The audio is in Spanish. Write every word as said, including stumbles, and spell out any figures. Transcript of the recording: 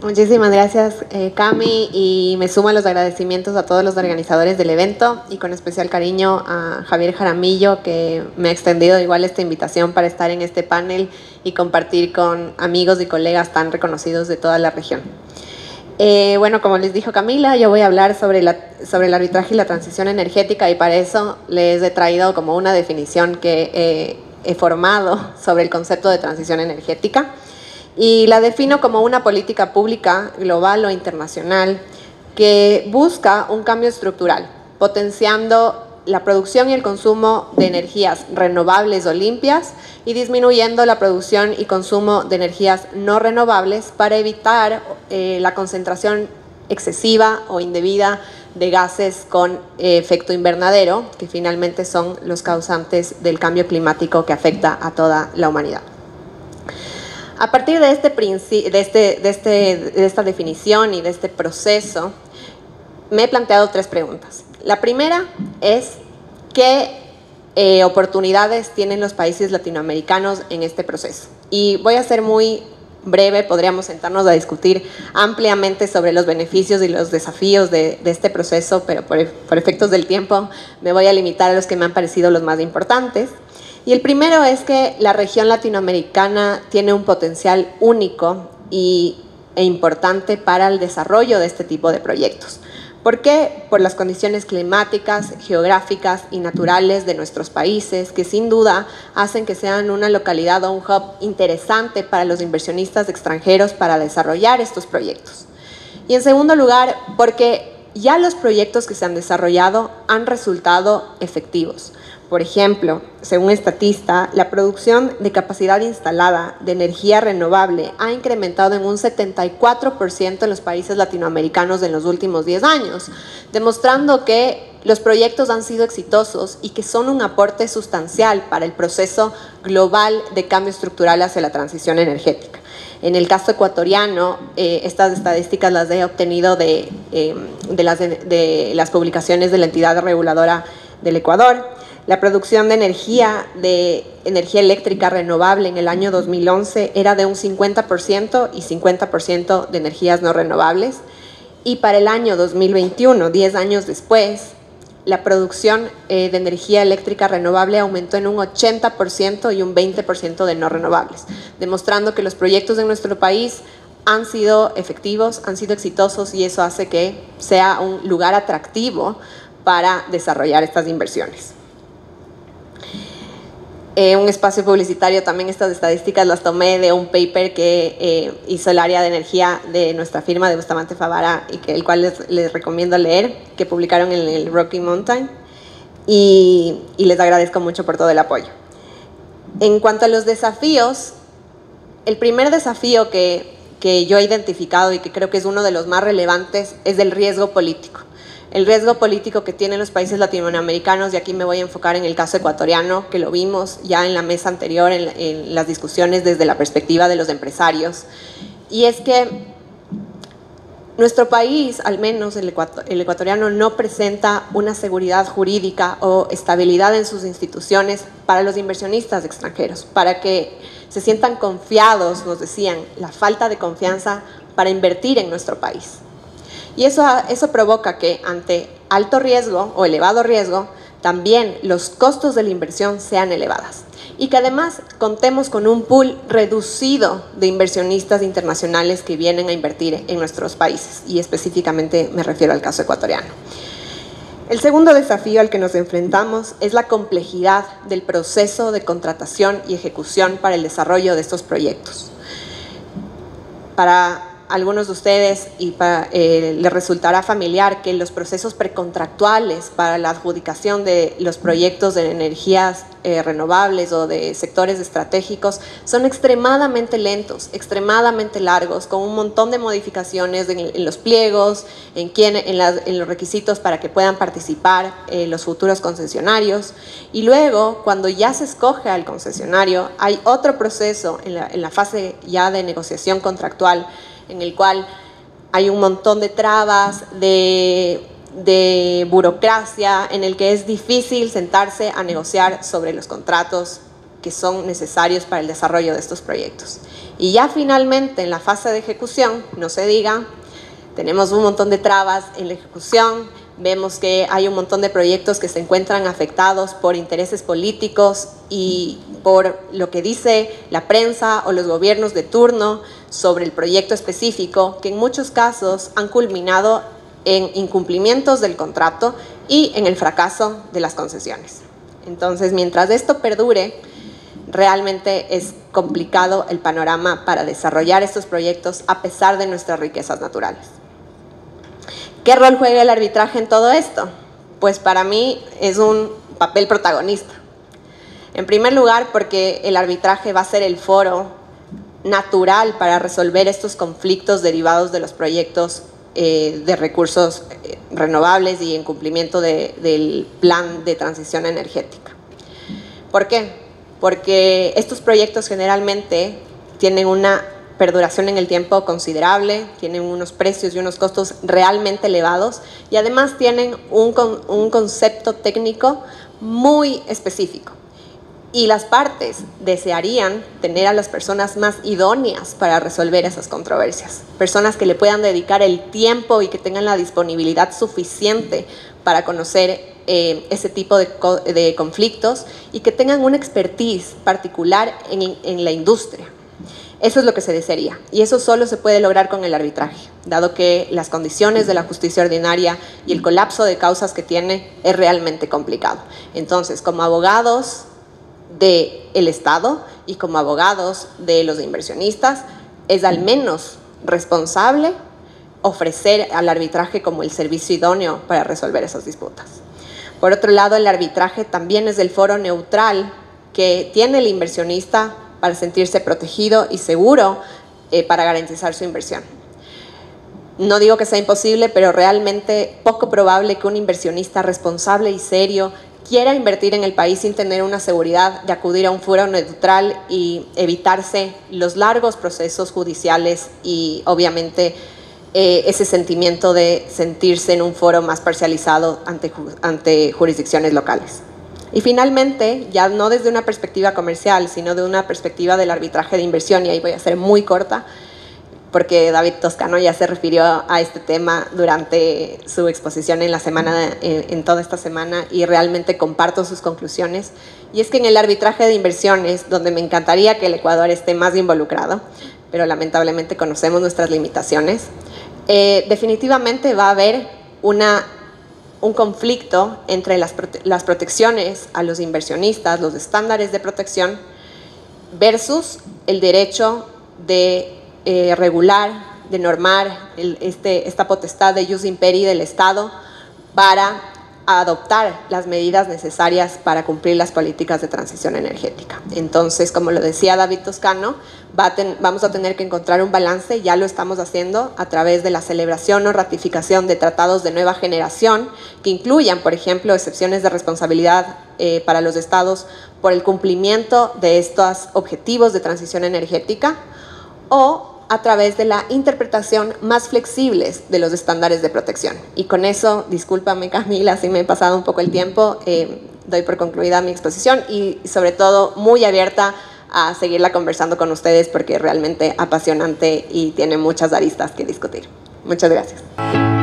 Muchísimas gracias, eh, Cami, y me sumo a los agradecimientos a todos los organizadores del evento y con especial cariño a Javier Jaramillo, que me ha extendido igual esta invitación para estar en este panel y compartir con amigos y colegas tan reconocidos de toda la región. Eh, bueno, como les dijo Camila, yo voy a hablar sobre, la, sobre el arbitraje y la transición energética, y para eso les he traído como una definición que eh, he formado sobre el concepto de transición energética. Y la defino como una política pública global o internacional que busca un cambio estructural, potenciando la producción y el consumo de energías renovables o limpias y disminuyendo la producción y consumo de energías no renovables para evitar eh, la concentración excesiva o indebida de gases con eh, efecto invernadero, que finalmente son los causantes del cambio climático que afecta a toda la humanidad. A partir de, este, de, este, de, este, de esta definición y de este proceso, me he planteado tres preguntas. La primera es, ¿qué eh, oportunidades tienen los países latinoamericanos en este proceso? Y voy a ser muy breve, podríamos sentarnos a discutir ampliamente sobre los beneficios y los desafíos de, de este proceso, pero por, por efectos del tiempo me voy a limitar a los que me han parecido los más importantes. Y el primero es que la región latinoamericana tiene un potencial único y, e importante para el desarrollo de este tipo de proyectos. ¿Por qué? Por las condiciones climáticas, geográficas y naturales de nuestros países, que sin duda hacen que sean una localidad o un hub interesante para los inversionistas extranjeros para desarrollar estos proyectos. Y en segundo lugar, porque ya los proyectos que se han desarrollado han resultado efectivos. Por ejemplo, según Statista, la producción de capacidad instalada de energía renovable ha incrementado en un setenta y cuatro por ciento en los países latinoamericanos en los últimos diez años, demostrando que los proyectos han sido exitosos y que son un aporte sustancial para el proceso global de cambio estructural hacia la transición energética. En el caso ecuatoriano, eh, estas estadísticas las he obtenido de, eh, de, las, de, de las publicaciones de la entidad reguladora del Ecuador. La producción de energía, de energía eléctrica renovable en el año dos mil once era de un cincuenta por ciento y cincuenta por ciento de energías no renovables. Y para el año dos mil veintiuno, diez años después, la producción eh, de energía eléctrica renovable aumentó en un ochenta por ciento y un veinte por ciento de no renovables, demostrando que los proyectos en nuestro país han sido efectivos, han sido exitosos, y eso hace que sea un lugar atractivo para desarrollar estas inversiones. Eh, un espacio publicitario, también estas estadísticas las tomé de un paper que eh, hizo el área de energía de nuestra firma de Bustamante Favara, y que, el cual les, les recomiendo leer, que publicaron en el Rocky Mountain, y, y les agradezco mucho por todo el apoyo. En cuanto a los desafíos, el primer desafío que, que yo he identificado y que creo que es uno de los más relevantes es el riesgo político. El riesgo político que tienen los países latinoamericanos, y aquí me voy a enfocar en el caso ecuatoriano, que lo vimos ya en la mesa anterior, en, en las discusiones desde la perspectiva de los empresarios, y es que nuestro país, al menos el, ecuator, el ecuatoriano, no presenta una seguridad jurídica o estabilidad en sus instituciones para los inversionistas extranjeros, para que se sientan confiados, nos decían, la falta de confianza para invertir en nuestro país. Y eso, eso provoca que ante alto riesgo o elevado riesgo, también los costos de la inversión sean elevadas. Y que además contemos con un pool reducido de inversionistas internacionales que vienen a invertir en nuestros países. Y específicamente me refiero al caso ecuatoriano. El segundo desafío al que nos enfrentamos es la complejidad del proceso de contratación y ejecución para el desarrollo de estos proyectos. Para algunos de ustedes y para, eh, les resultará familiar que los procesos precontractuales para la adjudicación de los proyectos de energías eh, renovables o de sectores estratégicos son extremadamente lentos, extremadamente largos, con un montón de modificaciones en, en los pliegos, en, quién, en, la, en los requisitos para que puedan participar eh, los futuros concesionarios. Y luego, cuando ya se escoge al concesionario, hay otro proceso en la, en la fase ya de negociación contractual, en el cual hay un montón de trabas, de, de burocracia, en el que es difícil sentarse a negociar sobre los contratos que son necesarios para el desarrollo de estos proyectos. Y ya finalmente en la fase de ejecución, no se diga, tenemos un montón de trabas en la ejecución, vemos que hay un montón de proyectos que se encuentran afectados por intereses políticos y por lo que dice la prensa o los gobiernos de turno sobre el proyecto específico, que en muchos casos han culminado en incumplimientos del contrato y en el fracaso de las concesiones. Entonces, mientras esto perdure, realmente es complicado el panorama para desarrollar estos proyectos a pesar de nuestras riquezas naturales. ¿Qué rol juega el arbitraje en todo esto? Pues para mí es un papel protagonista. En primer lugar, porque el arbitraje va a ser el foro natural para resolver estos conflictos derivados de los proyectos eh, de recursos eh, renovables y en cumplimiento de, del plan de transición energética. ¿Por qué? Porque estos proyectos generalmente tienen una perduración en el tiempo considerable, tienen unos precios y unos costos realmente elevados y además tienen un, con, un concepto técnico muy específico. Y las partes desearían tener a las personas más idóneas para resolver esas controversias. Personas que le puedan dedicar el tiempo y que tengan la disponibilidad suficiente para conocer eh, ese tipo de, de conflictos y que tengan una expertise particular en, en la industria. Eso es lo que se desearía. Y eso solo se puede lograr con el arbitraje, dado que las condiciones de la justicia ordinaria y el colapso de causas que tiene es realmente complicado. Entonces, como abogados del Estado y como abogados de los inversionistas, es al menos responsable ofrecer al arbitraje como el servicio idóneo para resolver esas disputas. Por otro lado, el arbitraje también es el foro neutral que tiene el inversionista para sentirse protegido y seguro eh, para garantizar su inversión. No digo que sea imposible, pero realmente poco probable que un inversionista responsable y serio quiera invertir en el país sin tener una seguridad de acudir a un foro neutral y evitarse los largos procesos judiciales y obviamente eh, ese sentimiento de sentirse en un foro más parcializado ante, ante jurisdicciones locales. Y finalmente, ya no desde una perspectiva comercial, sino de una perspectiva del arbitraje de inversión, y ahí voy a ser muy corta, porque David Toscano ya se refirió a este tema durante su exposición en la semana, en, en toda esta semana, y realmente comparto sus conclusiones. Y es que en el arbitraje de inversiones, donde me encantaría que el Ecuador esté más involucrado, pero lamentablemente conocemos nuestras limitaciones, eh, definitivamente va a haber una, un conflicto entre las, prote las protecciones a los inversionistas, los estándares de protección, versus el derecho de Eh, regular, de normar el, este, esta potestad de jus imperi del Estado para adoptar las medidas necesarias para cumplir las políticas de transición energética. Entonces, como lo decía David Toscano, va a ten, vamos a tener que encontrar un balance, ya lo estamos haciendo a través de la celebración o ratificación de tratados de nueva generación que incluyan, por ejemplo, excepciones de responsabilidad eh, para los estados por el cumplimiento de estos objetivos de transición energética, o a través de la interpretación más flexibles de los estándares de protección. Y con eso, discúlpame Camila, si me he pasado un poco el tiempo, eh, doy por concluida mi exposición y sobre todo muy abierta a seguirla conversando con ustedes porque es realmente apasionante y tiene muchas aristas que discutir. Muchas gracias.